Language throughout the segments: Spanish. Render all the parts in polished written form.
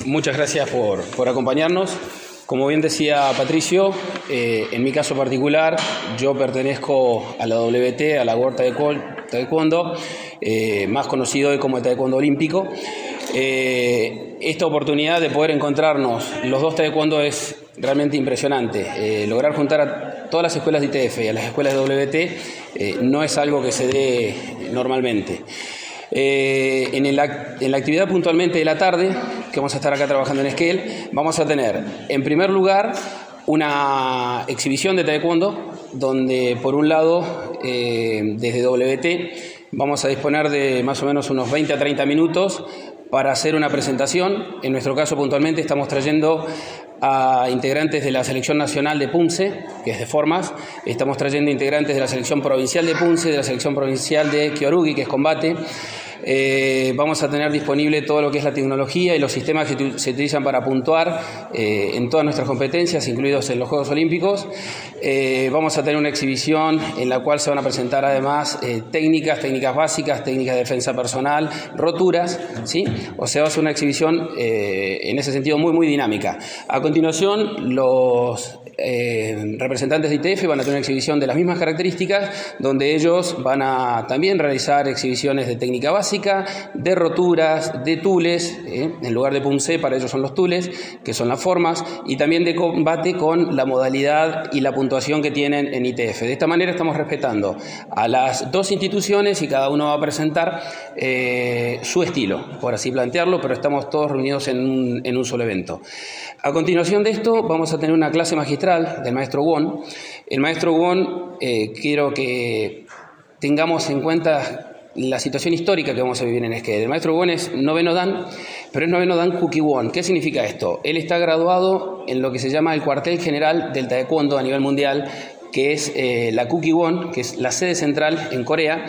Muchas gracias por acompañarnos. Como bien decía Patricio, en mi caso particular, yo pertenezco a la WT, a la World Taekwondo, más conocido hoy como el Taekwondo Olímpico. Esta oportunidad de poder encontrarnos los dos Taekwondo es realmente impresionante. Lograr juntar a todas las escuelas de ITF y a las escuelas de WT no es algo que se dé normalmente. En la actividad puntualmente de la tarde, que vamos a estar acá trabajando en Esquel, vamos a tener en primer lugar una exhibición de Taekwondo, donde por un lado desde WT vamos a disponer de más o menos unos 20 a 30 minutos para hacer una presentación. En nuestro caso puntualmente estamos trayendo a integrantes de la Selección Nacional de Punce, que es de Formas, estamos trayendo integrantes de la Selección Provincial de Punce, de la Selección Provincial de Kyorugi, que es Combate. Vamos a tener disponible todo lo que es la tecnología y los sistemas que se utilizan para puntuar en todas nuestras competencias, incluidos en los Juegos Olímpicos. Vamos a tener una exhibición en la cual se van a presentar además técnicas básicas, técnicas de defensa personal, roturas, ¿sí? O sea, va a ser una exhibición en ese sentido muy dinámica. A continuación, los representantes de ITF van a tener una exhibición de las mismas características, donde ellos van a también realizar exhibiciones de técnica básica, de roturas, de tules, en lugar de punce para ellos son los tules, que son las formas, y también de combate con la modalidad y la puntuación que tienen en ITF. De esta manera estamos respetando a las dos instituciones y cada uno va a presentar su estilo, por así plantearlo, pero estamos todos reunidos en un solo evento. A continuación de esto vamos a tener una clase magistral del maestro Won. El maestro Won, quiero que tengamos en cuenta la situación histórica que vamos a vivir en Esquel. El maestro Won es noveno dan, pero es noveno dan Kuki-Won. ¿Qué significa esto? Él está graduado en lo que se llama el cuartel general del Taekwondo a nivel mundial, que es la Kuki-Won, que es la sede central en Corea.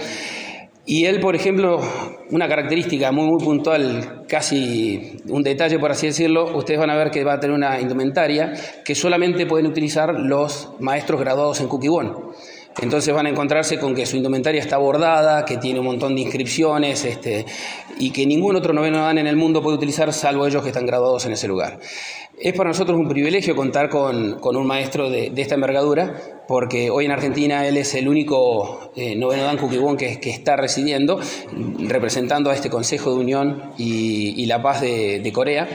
Y él, por ejemplo, una característica muy puntual, casi un detalle por así decirlo, ustedes van a ver que va a tener una indumentaria que solamente pueden utilizar los maestros graduados en Kuki-Won. Entonces van a encontrarse con que su indumentaria está bordada, que tiene un montón de inscripciones y que ningún otro noveno dan en el mundo puede utilizar salvo ellos que están graduados en ese lugar. Es para nosotros un privilegio contar con un maestro de esta envergadura, porque hoy en Argentina él es el único noveno dan Kuki-Won que está residiendo, representando a este Consejo de Unión y la Paz de Corea.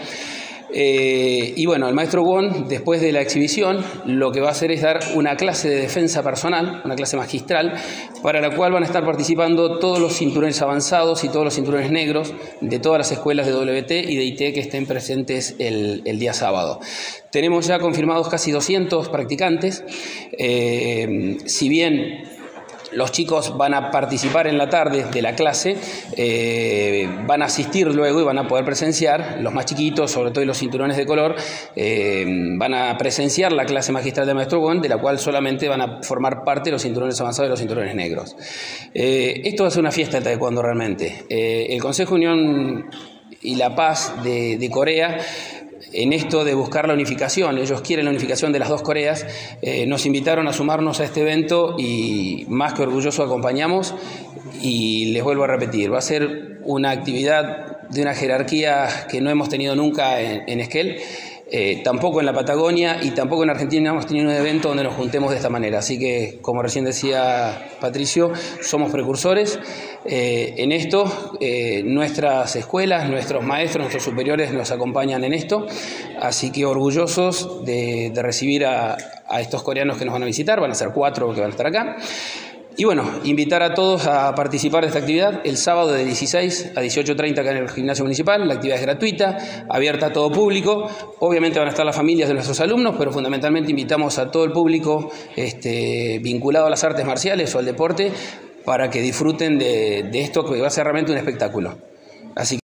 Y bueno, el maestro Won, después de la exhibición, lo que va a hacer es dar una clase de defensa personal, una clase magistral, para la cual van a estar participando todos los cinturones avanzados y todos los cinturones negros de todas las escuelas de WT y de IT que estén presentes el día sábado. Tenemos ya confirmados casi 200 practicantes. Si bien los chicos van a participar en la tarde de la clase, van a asistir luego y van a poder presenciar, los más chiquitos, sobre todo los cinturones de color, van a presenciar la clase magistral del maestro Won, de la cual solamente van a formar parte los cinturones avanzados y los cinturones negros. Esto va a ser una fiesta de taekwondo realmente. El Consejo de Unión y la Paz de Corea, en esto de buscar la unificación, ellos quieren la unificación de las dos Coreas, nos invitaron a sumarnos a este evento y más que orgulloso acompañamos y les vuelvo a repetir, va a ser una actividad de una jerarquía que no hemos tenido nunca en Esquel, tampoco en la Patagonia y tampoco en Argentina hemos tenido un evento donde nos juntemos de esta manera, así que como recién decía Patricio, somos precursores en esto, nuestras escuelas, nuestros maestros, nuestros superiores nos acompañan en esto, así que orgullosos de recibir a estos coreanos que nos van a visitar, van a ser 4 que van a estar acá. Y bueno, invitar a todos a participar de esta actividad el sábado de 16 a 18:30 acá en el gimnasio municipal. La actividad es gratuita, abierta a todo público. Obviamente van a estar las familias de nuestros alumnos, pero fundamentalmente invitamos a todo el público vinculado a las artes marciales o al deporte para que disfruten de esto que va a ser realmente un espectáculo. Así